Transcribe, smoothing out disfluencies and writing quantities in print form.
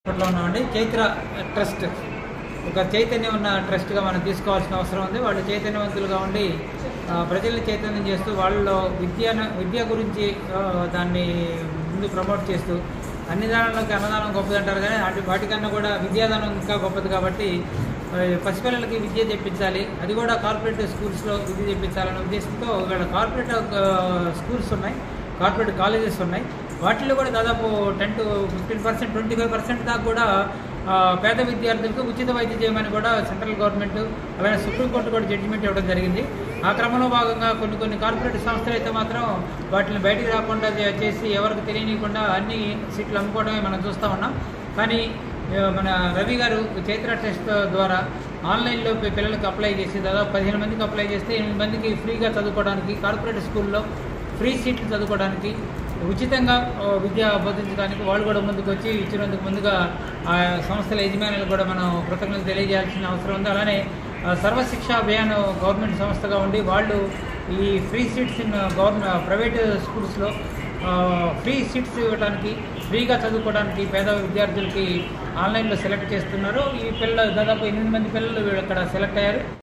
ఉన్నామండి. చైత్ర ట్రస్ట్ ఒక చైతన్యం ఉన్న ట్రస్ట్గా మనం తీసుకోవాల్సిన అవసరం ఉంది. వాళ్ళు చైతన్యవంతులుగా ఉండి ప్రజల్ని చైతన్యం చేస్తూ వాళ్ళలో విద్య గురించి దాన్ని ముందు ప్రమోట్ చేస్తూ అన్ని దానాల్లోకి అన్నదానం గొప్పదంటారు, కానీ వాటికన్నా కూడా విద్యాదానం ఇంకా గొప్పది. కాబట్టి పసిపిల్లలకి విద్య తెప్పించాలి, అది కూడా కార్పొరేట్ స్కూల్స్లో విద్య తెప్పించాలనే ఉద్దేశంతో ఇక్కడ కార్పొరేట్ స్కూల్స్ ఉన్నాయి, కార్పొరేట్ కాలేజెస్ ఉన్నాయి. వాటిల్లో కూడా దాదాపు 10 to 15%, 25% దాకా కూడా పేద విద్యార్థులకు ఉచిత వైద్య చేయమని కూడా సెంట్రల్ గవర్నమెంట్ అలాగే సుప్రీంకోర్టు కూడా జడ్జిమెంట్ ఇవ్వడం జరిగింది. ఆ క్రమంలో భాగంగా కొన్ని కార్పొరేట్ సంస్థలు అయితే మాత్రం వాటిని బయటికి రాకుండా చేసి ఎవరికి తెలియనియకుండా అన్ని సీట్లు అమ్ముకోవడమే మనం చూస్తూ ఉన్నాం. కానీ మన రవి గారు చైత్ర టెస్ట్ ద్వారా ఆన్లైన్లో పిల్లలకు అప్లై చేసి దాదాపు 15 మందికి అప్లై చేస్తే 8 మందికి ఫ్రీగా చదువుకోవడానికి, కార్పొరేట్ స్కూల్లో ఫ్రీ సీట్లు చదువుకోవడానికి, ఉచితంగా విద్య బోధించడానికి వాళ్ళు కూడా ముందుకు వచ్చి ఇచ్చినందుకు ముందుగా ఆ సంస్థల యజమానులు కూడా మనం కృతజ్ఞతలు తెలియజేయాల్సిన అవసరం ఉంది. అలానే సర్వశిక్ష అభియాన్ గవర్నమెంట్ సంస్థగా ఉండి వాళ్ళు ఈ ఫ్రీ సీట్స్ ఇన్ ప్రైవేట్ స్కూల్స్లో ఫ్రీ సీట్స్ ఇవ్వడానికి, ఫ్రీగా చదువుకోవడానికి పేద విద్యార్థులకి ఆన్లైన్లో సెలెక్ట్ చేస్తున్నారు. ఈ పిల్లలు దాదాపు 8 మంది పిల్లలు ఇక్కడ సెలెక్ట్ అయ్యారు.